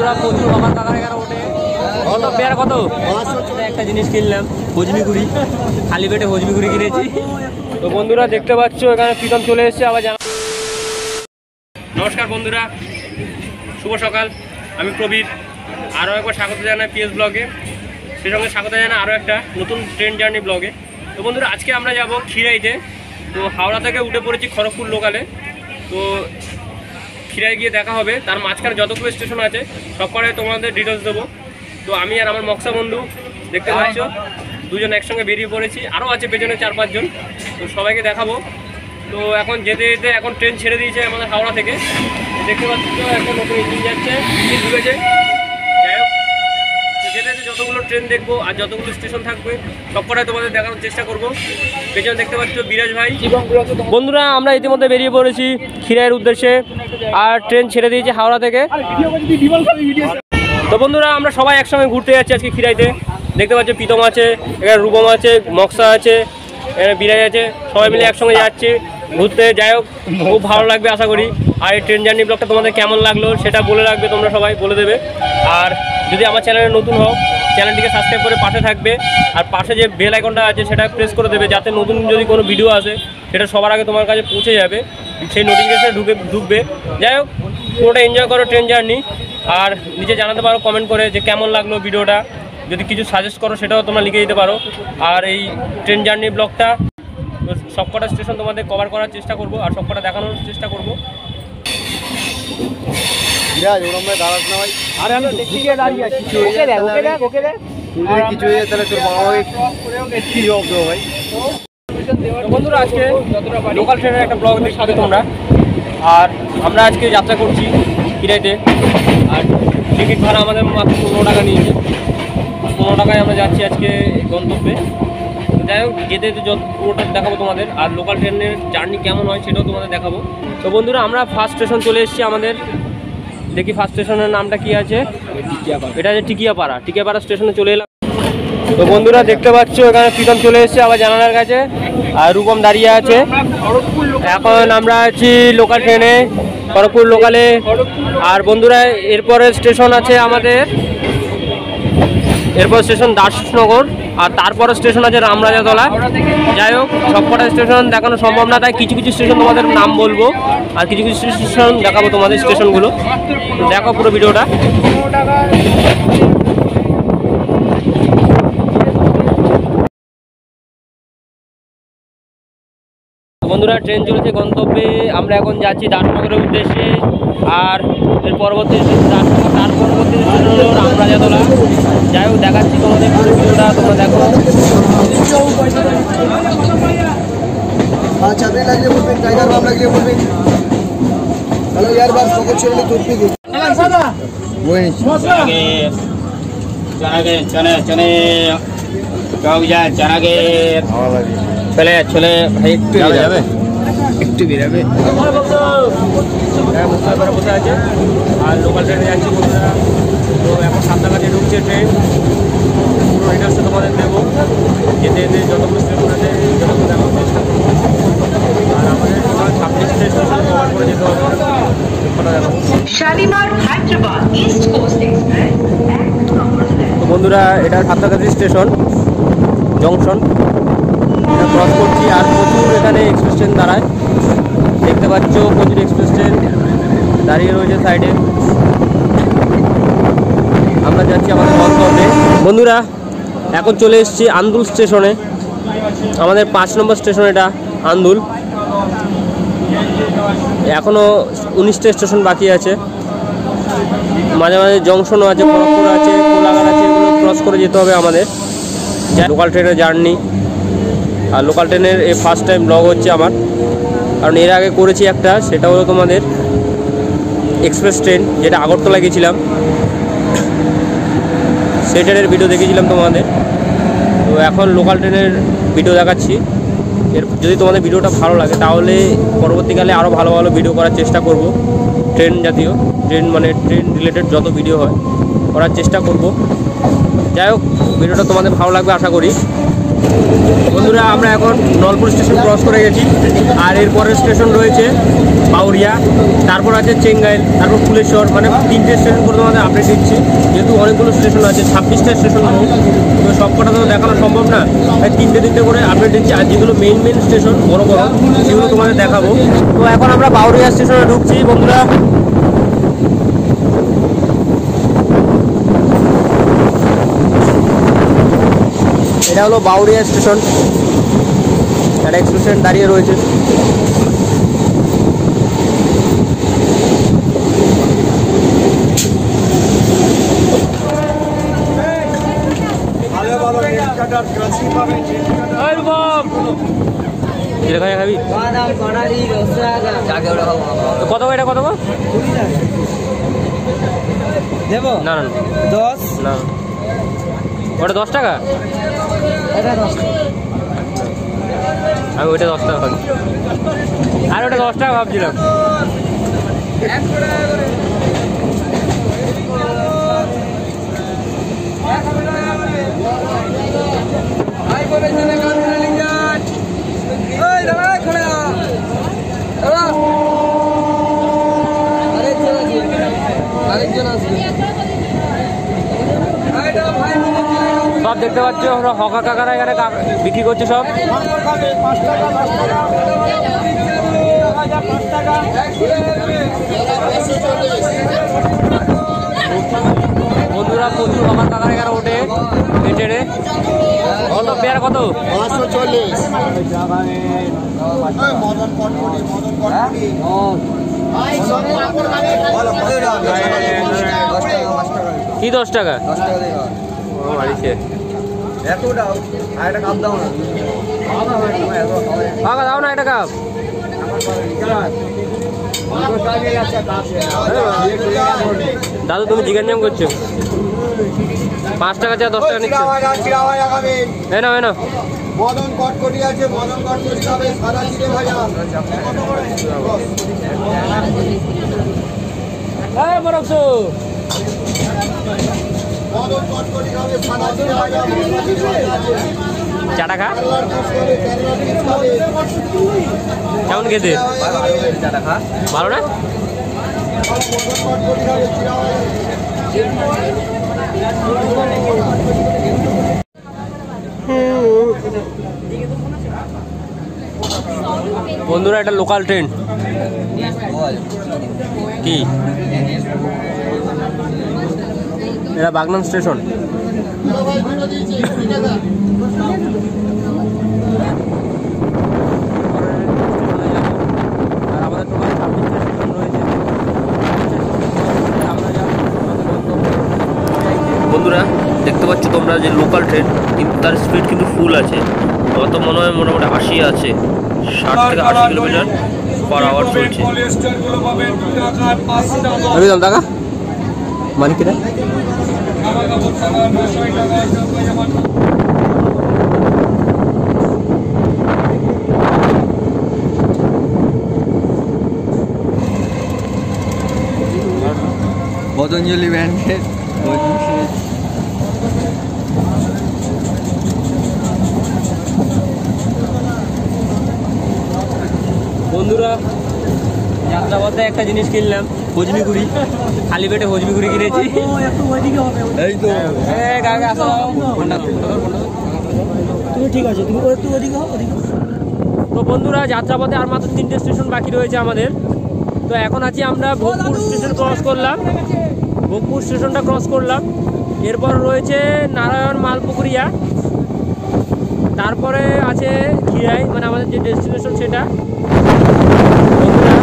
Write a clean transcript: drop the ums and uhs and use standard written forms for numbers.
বন্ধুরা প্রচুর আমার কাকার এখানে ওঠে কত পেয়ার কত একটা জিনিস কিনলাম হজমিগুড়ি খালি পেটে হজমিগুড়ি কিনেছি। তো বন্ধুরা দেখতে পাচ্ছ এখানে প্রীতম চলে এসেছে আবার জানা। নমস্কার বন্ধুরা, শুভ সকাল। আমি প্রবীর, আরও একবার স্বাগত জানাই পিএস ব্লগে, সেই সঙ্গে স্বাগত জানাই আরও একটা নতুন ট্রেন জার্নি ব্লগে। তো বন্ধুরা আজকে আমরা যাব খিরাইতে। তো হাওড়া থেকে উঠে পড়েছি খড়গপুর লোকালে। তো খিরাই গিয়ে দেখা হবে, তার মাঝখানে যতগুলো স্টেশন আছে সব করে তোমাদের ডিটেলস দেবো। তো আমি আর আমার মক্সা বন্ধু দেখতে পাচ্ছ দুজন একসঙ্গে বেরিয়ে পড়েছি, আরও আছে পেছনে 4-5 জন, তো সবাইকে দেখাবো। তো এখন যেতে যেতে এখন ট্রেন ছেড়ে দিয়েছে আমাদের হাওড়া থেকে, দেখতে পাচ্ছ এখন নতুন ইঞ্জিন যাচ্ছে, ইঞ্জিন ঢুকেছে। যাই হোক, যেতে যেতে যতগুলো ট্রেন দেখবো আর যতগুলো স্টেশন থাকবে সব কটাই তোমাদের দেখানোর চেষ্টা করবো। পেছনে দেখতে পাচ্ছ বিরাজ ভাই। বন্ধুরা আমরা ইতিমধ্যে বেরিয়ে পড়েছি খিরাইয়ের উদ্দেশ্যে, আর ট্রেন ছেড়ে দিয়েছে হাওড়া থেকে। তো বন্ধুরা আমরা সবাই একসঙ্গে ঘুরতে যাচ্ছি আজকে খিরাইতে। দেখতে পাচ্ছ প্রীতম আছে, এখানে রূপম আছে, মক্সা আছে, এখানে বিরাজ আছে, সবাই মিলে একসঙ্গে যাচ্ছি ঘুরতে। যাই হোক, খুব ভালো লাগবে আশা করি। আর এই ট্রেন জার্নি ব্লগটা তোমাদের কেমন লাগলো সেটা বলে রাখবে, তোমরা সবাই বলে দেবে। আর যদি আমার চ্যানেলে নতুন হও, চ্যানেলটিকে সাবস্ক্রাইব করে পাশে থাকবে, আর পাশে যে বেল আইকনটা আছে সেটা প্রেস করে দেবে, যাতে নতুন যদি কোনো ভিডিও আসে সেটা সবার আগে তোমার কাছে পৌঁছে যাবে, সেই নোটিফিকেশান ঢুকবে। যাই হোক, পুরোটা এনজয় করো ট্রেন জার্নি। আর নিচে জানাতে পারো কমেন্ট করে যে কেমন লাগলো ভিডিওটা, যদি কিছু সাজেস্ট করো সেটাও তোমরা লিখে দিতে পারো। আর এই ট্রেন জার্নি ব্লগটা সবকটা স্টেশন তোমাদের কভার করার চেষ্টা করব, আর সবকটা দেখানোর চেষ্টা করব। বন্ধুরা আজকে লোকাল ট্রেনের একটা ব্লগ দেখবে তোমরা। আর আমরা আজকে যাত্রা করছি খিরাইতে, আর টিকিট ভাড়া আমাদের মাত্র 15 টাকা নিয়েছে। 15 টাকায় আমরা যাচ্ছি আজকে গন্তব্যে। যাই হোক, যেতে যেতে পুরোটা দেখাবো তোমাদের, আর লোকাল ট্রেনের জার্নি কেমন হয় সেটাও তোমাদের দেখাবো। তো বন্ধুরা আমরা ফার্স্ট স্টেশন চলে এসেছি আমাদের। দেখি ফার্স্ট স্টেশনের নামটা কি আছে, এটা আছে টিকিয়াপাড়া স্টেশনে চলে এলাম। তো বন্ধুরা দেখতে পাচ্ছ এখানে প্রীতম চলে এসেছে আবার জানালার কাছে, আর রূপম দাঁড়িয়ে আছে। এখন আমরা আছি লোকাল ট্রেনে, খড়গপুর লোকালে। আর বন্ধুরা এরপরে স্টেশন আছে আমাদের, এরপর স্টেশন দাসনগর, আর তারপরে স্টেশন আছে রামরাজাতলা। যাই হোক, সবকটা স্টেশন দেখানো সম্ভব না, তাই কিছু কিছু স্টেশন তোমাদের নাম বলবো, আর কিছু কিছু স্টেশন দেখাবো তোমাদের স্টেশনগুলো। দেখো পুরো ভিডিওটা। বন্ধুরা ট্রেন চলেছে গন্তব্যে, আমরা এখন যাচ্ছি দাসনগরের উদ্দেশ্যে। আর এর পরবর্তী দাসনগর, তার পরবর্তী স্টেশন হলো রামরাজাতলা। যাই হোক, দেখাচ্ছি তোমাদের পুরো ভিডিওটা, তোমরা দেখো। চলে ভাই একটু যাবে, একটু বেরাবে। বসে আছে, আর লোকাল ট্রেনে যাচ্ছি বন্ধুরা। তো এখন সাতটাকাছে ঢুকছে ট্রেন, পুরো ডিটেলসটা তোমাদের দেবো। যেতে যেতে যতগুলো স্টেশন আছে যতগুলো দেখার চেষ্টা করবো। আর আমাদের টোটাল 26 স্টেশন কভার করে যেতে হবে। তো বন্ধুরা এটা সাতটাকাছি স্টেশন জংশন, এটা ক্রস করছি। আর প্রচুর এখানে এক্সপ্রেস ট্রেন দাঁড়ায়, দেখতে পাচ্ছ প্রচুর এক্সপ্রেস ট্রেন দাঁড়িয়ে রয়েছে সাইডে। আমরা যাচ্ছি আমাদের গন্তব্যে। বন্ধুরা এখন চলে এসেছি আন্দুল স্টেশনে, আমাদের 5 নম্বর স্টেশন এটা আন্দুল। এখনও 19টা স্টেশন বাকি আছে, মাঝে মাঝে জংশনও আছে, খড়গপুর আছে, কোলাঘাট আছে, এগুলো ক্রস করে যেতে হবে আমাদের। লোকাল ট্রেনের জার্নি, আর লোকাল ট্রেনের এই ফার্স্ট টাইম ব্লগ হচ্ছে আমার, কারণ এর আগে করেছি একটা, সেটা হলো তোমাদের এক্সপ্রেস ট্রেন, যেটা আগরতলা গেছিলাম, সেই ট্রেনের ভিডিও দেখেছিলাম তোমাদের। তো এখন লোকাল ট্রেনের ভিডিও দেখাচ্ছি। এর যদি তোমাদের ভিডিওটা ভালো লাগে তাহলে পরবর্তীকালে আরও ভালো ভালো ভিডিও করার চেষ্টা করব। ট্রেন জাতীয়, ট্রেন মানে ট্রেন রিলেটেড যত ভিডিও হয় করার চেষ্টা করব। যাই হোক, ভিডিওটা তোমাদের ভালো লাগবে আশা করি। বন্ধুরা আমরা এখন নলপুর স্টেশন ক্রস করে গেছি, আর এরপরের স্টেশন রয়েছে বাউরিয়া, তারপর আছে চেঙ্গাইল, তারপর ফুলেশ্বর, মানে 3টে স্টেশন করে তোমাদের আপডেট দিচ্ছি। যেহেতু অনেকগুলো স্টেশন আছে, 26টা স্টেশন হোক, তো সব কটা তো দেখানো সম্ভব না, তাই 3টে করে আপডেট দিচ্ছি। আর যেগুলো মেইন স্টেশন বড় বড় সেগুলো তোমাদের দেখাবো। তো এখন আমরা বাউরিয়া স্টেশনে ঢুকছি বন্ধুরা। এটা হলো বাউরিয়া স্টেশন, একটা এক্সপ্রেস দাঁড়িয়ে রয়েছে। খাবি কত এটা কত দেবো? না না 10 না, ওটা 10 টাকা, আমি ওইটা 10 টাকা ভাবছি, আর ওটা 10 টাকা ভাবছিলাম। সব দেখতে পাচ্ছ হকা কাকারা এখানে বিক্রি করছে সব। বন্ধুরা প্রচুর হকা কাকারা এখানে ওঠে হেঁটে। কত পেয়ার কত? 540। কি 10 টাকা? দাও না একটা কাপ। দাদু তুমি চিকেন জ্যাম করছো, 5 টাকা চা 10 টাকা নিচ্ছ। না না মদন কটকটি আছে, মদন কটকটি খাবে, সাদা জিরে ভাজা। এই মরকসু মদন কটকটি খাবে, সাদা জিরে ভাজা। চাটা খা, কেমন খেতে? চাটা খা ভালো না? বন্ধুরা এটা লোকাল ট্রেন কি, এটা বাগনান স্টেশন। বন্ধুরা দেখতে পাচ্ছ তোমরা যে লোকাল ট্রেন, কিন্তু তার স্পিড কিন্তু ফুল আছে, অত মনে হয় মোটামুটি 80 আছে, 60 থেকে 80 কিলোমিটার পার আওয়ার চলছে। আমি দাম টাকা মানে কিনা পতঞ্জলি ব্যান্ডের বন্ধুরা যাত্রাপথে একটা জিনিস কিনলাম, হজমিগুড়ি। খালি পেটে হজমিগুড়ি কিনেছি। তুমি ঠিক আছে, তুমি একটু ওদিকে হও। তো বন্ধুরা যাত্রাপথে আর মাত্র 3টে স্টেশন বাকি রয়েছে আমাদের। তো এখন আছি আমরা ভোগপুর স্টেশন ক্রস করলাম, ভোগপুর স্টেশনটা ক্রস করলাম। এরপর রয়েছে নারায়ণ মালপুকুরিয়া, তারপরে আছে খিরাই, মানে আমাদের যে ডেস্টিনেশন সেটা।